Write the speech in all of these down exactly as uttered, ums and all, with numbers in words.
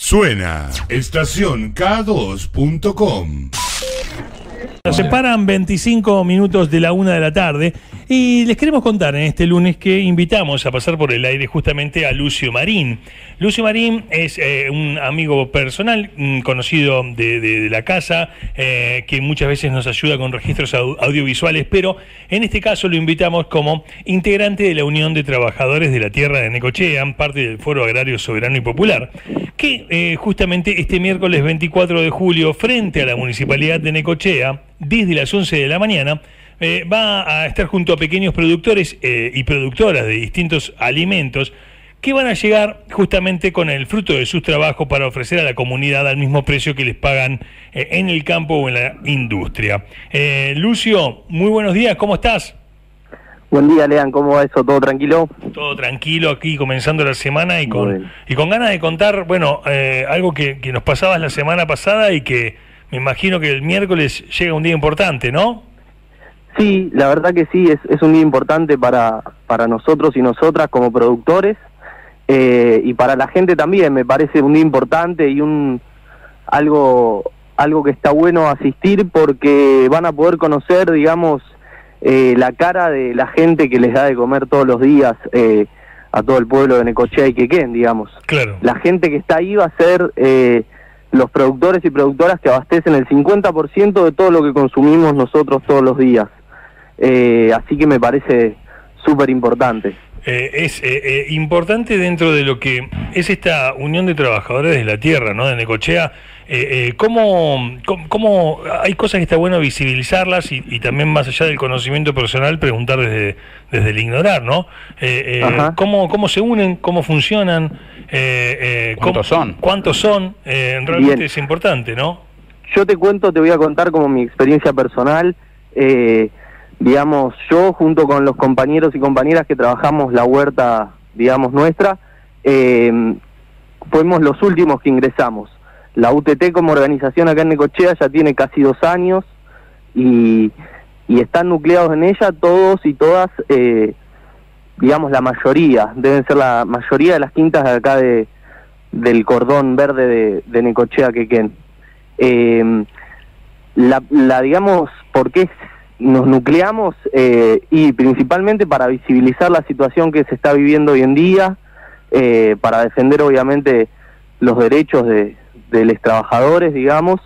Suena estación K dos punto com. Nos separan veinticinco minutos de la una de la tarde y les queremos contar en este lunes que invitamos a pasar por el aire justamente a Lucio Marín. Lucio Marín es eh, un amigo personal, un conocido de, de, de la casa, eh, que muchas veces nos ayuda con registros au audiovisuales, pero en este caso lo invitamos como integrante de la Unión de Trabajadores de la Tierra de Necochea, parte del Foro Agrario Soberano y Popular, que eh, justamente este miércoles veinticuatro de julio, frente a la Municipalidad de Necochea, desde las once de la mañana, eh, va a estar junto a pequeños productores eh, y productoras de distintos alimentos que van a llegar justamente con el fruto de sus trabajos para ofrecer a la comunidad al mismo precio que les pagan eh, en el campo o en la industria. Eh, Lucio, muy buenos días, ¿cómo estás? Buen día, Lean, ¿cómo va eso? ¿Todo tranquilo? Todo tranquilo aquí, comenzando la semana y con, bueno. y con ganas de contar, bueno, eh, algo que, que nos pasaba la semana pasada y que me imagino que el miércoles llega un día importante, ¿no? Sí, la verdad que sí, es, es un día importante para, para nosotros y nosotras como productores, eh, y para la gente también, me parece un día importante y un algo, algo que está bueno asistir porque van a poder conocer, digamos, eh, la cara de la gente que les da de comer todos los días eh, a todo el pueblo de Necochea y Quequén, digamos. Claro. La gente que está ahí va a ser eh, los productores y productoras que abastecen el cincuenta por ciento de todo lo que consumimos nosotros todos los días. Eh, así que me parece súper importante. Eh, es eh, eh, importante dentro de lo que es esta unión de trabajadores de la tierra, ¿no? De Necochea. Eh, eh, ¿cómo, cómo, cómo hay cosas que está bueno visibilizarlas y, y también más allá del conocimiento personal preguntar desde, desde el ignorar, ¿no? Eh, eh, ¿cómo, ¿Cómo se unen? ¿Cómo funcionan? Eh, eh, ¿Cuántos cómo, son? ¿Cuántos son? Eh, realmente Bien. es importante, ¿no? Yo te cuento, te voy a contar como mi experiencia personal. Eh, digamos, yo junto con los compañeros y compañeras que trabajamos la huerta, digamos, nuestra, eh, fuimos los últimos que ingresamos. La U T T como organización acá en Necochea ya tiene casi dos años y, y están nucleados en ella todos y todas, eh, digamos la mayoría, deben ser la mayoría de las quintas de acá de, del cordón verde de, de Necochea Quequén. Eh, la, la, digamos, ¿por qué nos nucleamos? Eh, y principalmente para visibilizar la situación que se está viviendo hoy en día, eh, para defender obviamente los derechos de de los trabajadores, digamos,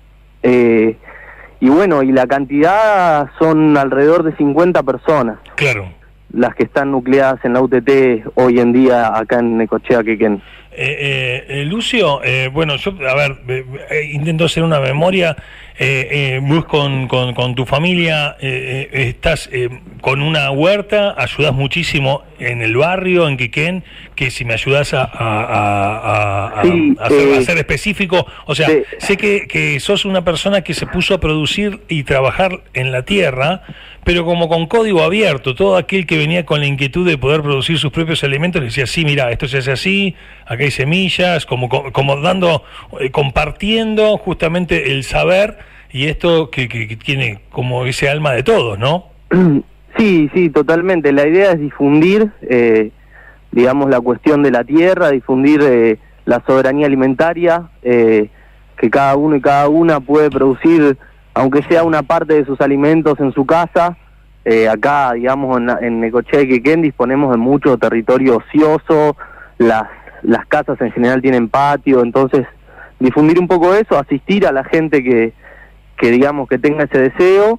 eh, y bueno, y la cantidad son alrededor de cincuenta personas. Claro. Las que están nucleadas en la U T T hoy en día acá en Necochea Quequén. Eh, eh, Lucio, eh, bueno, yo, a ver, eh, intento hacer una memoria. Eh, eh, vos con, con, con tu familia eh, eh, estás eh, con una huerta, ayudás muchísimo en el barrio, en Quequén, que si me ayudás a, a, a, a, sí, a, ser, eh, a ser específico, o sea, sí. sé que, que sos una persona que se puso a producir y trabajar en la tierra, pero como con código abierto. Todo aquel que venía con la inquietud de poder producir sus propios alimentos le decía, sí, mira, esto se hace así, acá hay semillas, como, como dando, eh, compartiendo justamente el saber y esto que, que, que tiene como ese alma de todos, ¿no? Sí, sí, totalmente. La idea es difundir, eh, digamos, la cuestión de la tierra, difundir eh, la soberanía alimentaria, eh, que cada uno y cada una puede producir, aunque sea una parte de sus alimentos en su casa. Eh, acá, digamos, en, en Necochea y Quequén disponemos de mucho territorio ocioso, las, las casas en general tienen patio, entonces difundir un poco eso, asistir a la gente que, que digamos, que tenga ese deseo.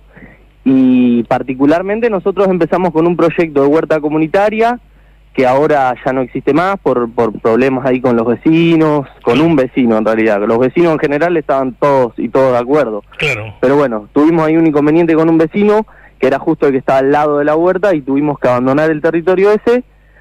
Y particularmente nosotros empezamos con un proyecto de huerta comunitaria que ahora ya no existe más por, por problemas ahí con los vecinos, con un vecino en realidad. Los vecinos en general estaban todos y todos de acuerdo. Claro. Pero bueno, tuvimos ahí un inconveniente con un vecino que era justo el que estaba al lado de la huerta y tuvimos que abandonar el territorio ese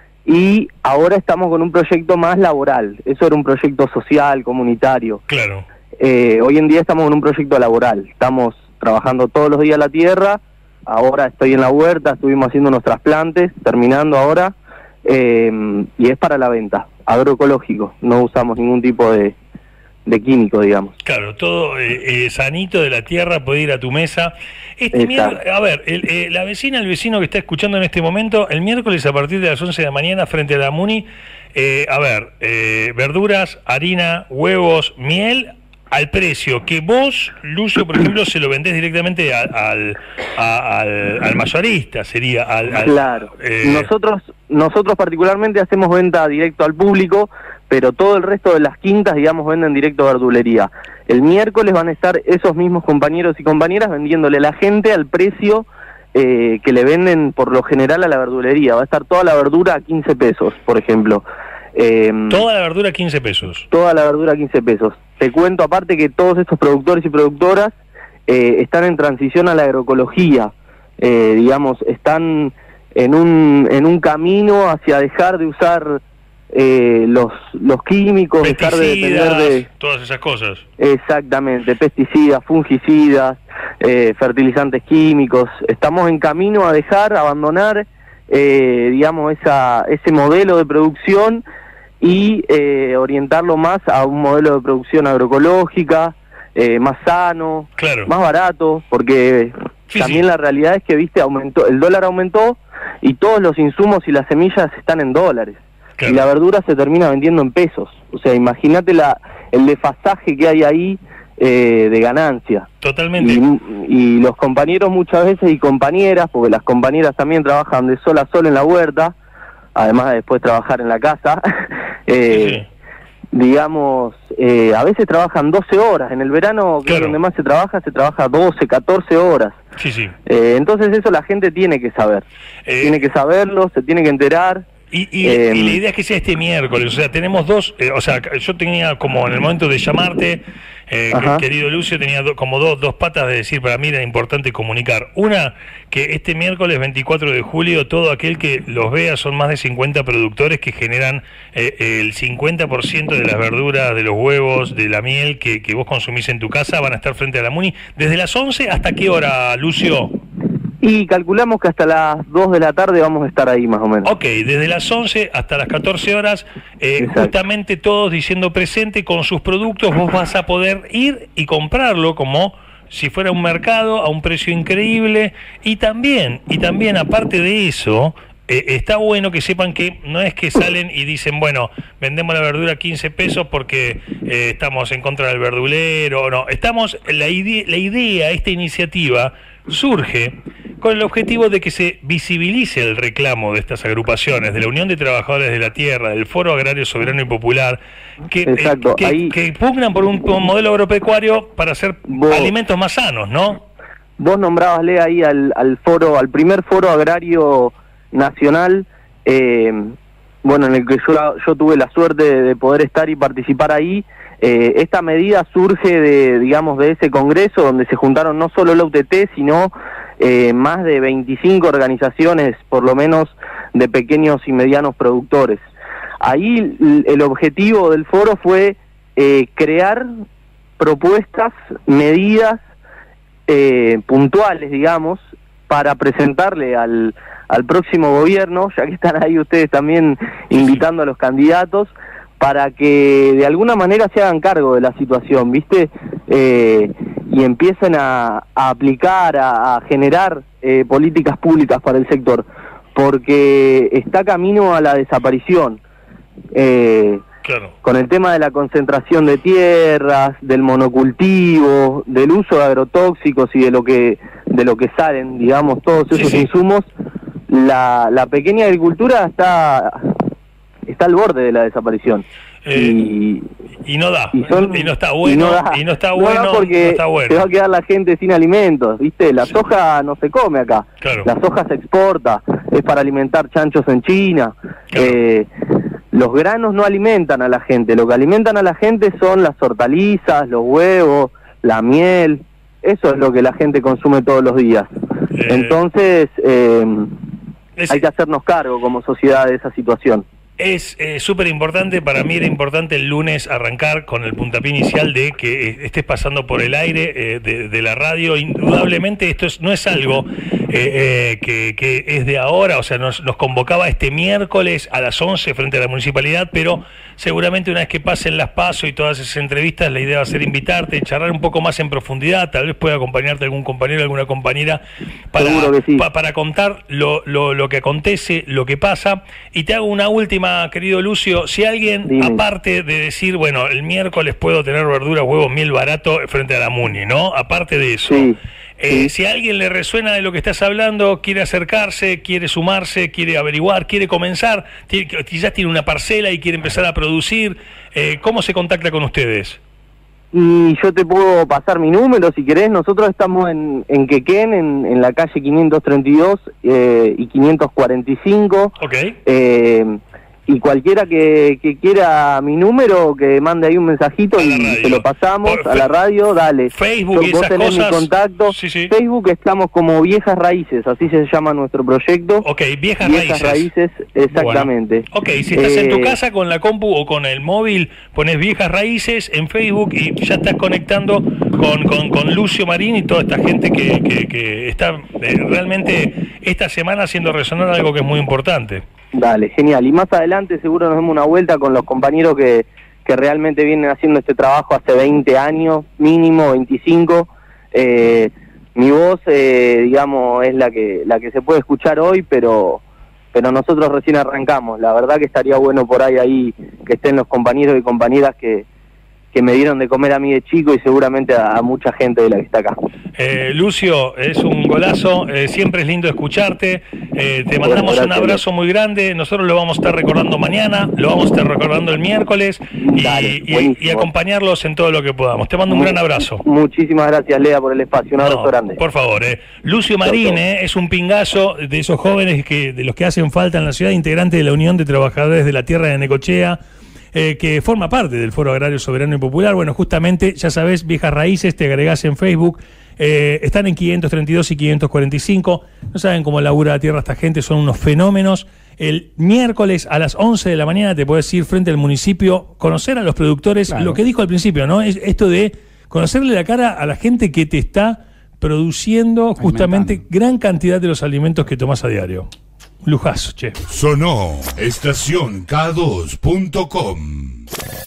y ahora estamos con un proyecto más laboral. Eso era un proyecto social, comunitario. Claro. Eh, hoy en día estamos en un proyecto laboral. Estamos trabajando todos los días la tierra. Ahora estoy en la huerta, estuvimos haciendo unos trasplantes, terminando ahora. Eh, y es para la venta, agroecológico, no usamos ningún tipo de, de químicos, digamos. Claro, todo eh, eh, sanito de la tierra puede ir a tu mesa. Este miércoles, a ver, el, eh, la vecina, el vecino que está escuchando en este momento, el miércoles a partir de las once de la mañana frente a la Muni, eh, a ver, eh, verduras, harina, huevos, miel, al precio que vos, Lucio, por ejemplo, se lo vendés directamente al, al, a, al, al mayorista, sería al... al claro, eh... nosotros, nosotros particularmente hacemos venta directo al público, pero todo el resto de las quintas, digamos, venden directo a verdulería. El miércoles van a estar esos mismos compañeros y compañeras vendiéndole a la gente al precio eh, que le venden por lo general a la verdulería. Va a estar toda la verdura a quince pesos, por ejemplo. Eh, toda la verdura a quince pesos. Toda la verdura a quince pesos. Te cuento aparte que todos estos productores y productoras eh, están en transición a la agroecología. Eh, digamos, están en un, en un camino hacia dejar de usar... Eh, los los químicos, dejar de depender de todas esas cosas. Exactamente, pesticidas, fungicidas, eh, fertilizantes químicos. Estamos en camino a dejar, abandonar, eh, digamos, esa ese modelo de producción y eh, orientarlo más a un modelo de producción agroecológica, eh, más sano, claro, más barato, porque sí, también sí. La realidad es que, viste, aumentó, el dólar aumentó y todos los insumos y las semillas están en dólares. Claro. Y la verdura se termina vendiendo en pesos. O sea, imagínate la el desfasaje que hay ahí eh, de ganancia. Totalmente. Y, y los compañeros muchas veces y compañeras, porque las compañeras también trabajan de sol a sol en la huerta, además de después trabajar en la casa, eh, sí, sí. digamos, eh, a veces trabajan doce horas. En el verano, que claro. es donde más se trabaja, se trabaja doce, catorce horas. Sí, sí. Eh, entonces eso la gente tiene que saber. Eh... Tiene que saberlo, se tiene que enterar. Y, y, eh, y la idea es que sea este miércoles, o sea, tenemos dos, eh, o sea, yo tenía como en el momento de llamarte, eh, querido Lucio, tenía do, como dos, dos patas de decir, para mí era importante comunicar. Una, que este miércoles veinticuatro de julio, todo aquel que los vea, son más de cincuenta productores que generan eh, el cincuenta por ciento de las verduras, de los huevos, de la miel que, que vos consumís en tu casa, van a estar frente a la Muni. ¿Desde las once hasta qué hora, Lucio? Y calculamos que hasta las dos de la tarde vamos a estar ahí más o menos. Ok, desde las once hasta las catorce horas, eh, justamente todos diciendo presente con sus productos, vos vas a poder ir y comprarlo como si fuera un mercado a un precio increíble. Y también, y también aparte de eso, eh, está bueno que sepan que no es que salen y dicen, bueno, vendemos la verdura a quince pesos porque eh, estamos en contra del verdulero. No, estamos, la idea, la idea, esta iniciativa surge con el objetivo de que se visibilice el reclamo de estas agrupaciones, de la Unión de Trabajadores de la Tierra, del Foro Agrario Soberano y Popular, que, Exacto, eh, que, ahí... que pugnan por un, un modelo agropecuario para hacer vos, alimentos más sanos, ¿no? Vos nombrabas, Lea, ahí al, al foro, al primer Foro Agrario Nacional, eh, bueno, en el que yo, yo tuve la suerte de, de poder estar y participar ahí. Eh, esta medida surge de, digamos, de ese congreso donde se juntaron no solo la U T T, sino eh, más de veinticinco organizaciones, por lo menos, de pequeños y medianos productores. Ahí el objetivo del foro fue eh, crear propuestas, medidas eh, puntuales, digamos, para presentarle al, al próximo gobierno, ya que están ahí ustedes también invitando a los candidatos, para que de alguna manera se hagan cargo de la situación, ¿viste? Eh, y empiecen a, a aplicar, a, a generar eh, políticas públicas para el sector, porque está camino a la desaparición. Eh, claro. Con el tema de la concentración de tierras, del monocultivo, del uso de agrotóxicos y de lo que de lo que salen, digamos, todos esos sí, sí. insumos, la, la pequeña agricultura está... está al borde de la desaparición. Eh, y, y no da, y, son, y no está bueno, y no, da, y no está bueno, no, da porque no está bueno. Se va a quedar la gente sin alimentos, ¿viste? La sí. soja no se come acá, claro. La soja se exporta, es para alimentar chanchos en China. Claro. Eh, los granos no alimentan a la gente, lo que alimentan a la gente son las hortalizas, los huevos, la miel, eso es lo que la gente consume todos los días. Eh, Entonces, eh, es... hay que hacernos cargo como sociedad de esa situación. Es eh, súper importante, para mí era importante el lunes arrancar con el puntapié inicial de que eh, estés pasando por el aire eh, de, de la radio. Indudablemente esto es, no es algo eh, que, que es de ahora, o sea, nos, nos convocaba este miércoles a las once frente a la municipalidad, pero seguramente una vez que pasen las PASO y todas esas entrevistas, la idea va a ser invitarte, charlar un poco más en profundidad, tal vez pueda acompañarte algún compañero, alguna compañera, para, sí. pa, para contar lo, lo, lo que acontece, lo que pasa. Y te hago una última, querido Lucio, si alguien, Dime. aparte de decir, bueno, el miércoles puedo tener verduras, huevos, miel barato frente a la Muni, ¿no? Aparte de eso, sí. Eh, Sí. si a alguien le resuena de lo que estás hablando, quiere acercarse, quiere sumarse, quiere averiguar, quiere comenzar, tiene, quizás tiene una parcela y quiere empezar a producir, eh, ¿cómo se contacta con ustedes? Y yo te puedo pasar mi número si querés. Nosotros estamos en, en Quequén, en, en la calle quinientos treinta y dos eh, y quinientos cuarenta y cinco. Ok. Eh, y cualquiera que, que quiera mi número, que mande ahí un mensajito y se lo pasamos Por a la radio, dale. Facebook y Vos esas tenés cosas. mi contacto. Sí, sí. Facebook estamos como Viejas Raíces, así se llama nuestro proyecto. Ok, Viejas, Viejas Raíces. Raíces, exactamente. Bueno. Ok, si estás en tu Eh, casa con la compu o con el móvil, pones Viejas Raíces en Facebook y ya estás conectando con, con, con Lucio Marín y toda esta gente que, que, que está eh, realmente esta semana haciendo resonar algo que es muy importante. Dale, genial. Y más adelante seguro nos demos una vuelta con los compañeros que, que realmente vienen haciendo este trabajo hace veinte años, mínimo veinticinco. Eh, mi voz, eh, digamos, es la que la que se puede escuchar hoy, pero pero nosotros recién arrancamos. La verdad que estaría bueno por ahí ahí que estén los compañeros y compañeras que, que me dieron de comer a mí de chico y seguramente a, a mucha gente de la que está acá. Eh, Lucio, es un golazo, eh, siempre es lindo escucharte, eh, te mandamos Bueno, gracias, un abrazo muy grande, nosotros lo vamos a estar recordando mañana, lo vamos a estar recordando el miércoles y, Dale, y, y acompañarlos en todo lo que podamos. Te mando un Muy, gran abrazo. Muchísimas gracias, Lea, por el espacio. Un abrazo No, grande. por favor, eh. Lucio Marín eh, es un pingazo de esos jóvenes que de los que hacen falta en la ciudad, integrante de la Unión de Trabajadores de la Tierra de Necochea, eh, que forma parte del Foro Agrario Soberano y Popular. Bueno, justamente, ya sabés, Viejas Raíces, te agregás en Facebook, eh, están en quinientos treinta y dos y quinientos cuarenta y cinco, no saben cómo labura la tierra esta gente, son unos fenómenos. El miércoles a las once de la mañana te puedes ir frente al municipio, conocer a los productores, claro. Lo que dijo al principio, ¿no? Es esto de conocerle la cara a la gente que te está produciendo justamente gran cantidad de los alimentos que tomás a diario. Lujazo, che. Sonó estación K dos punto com.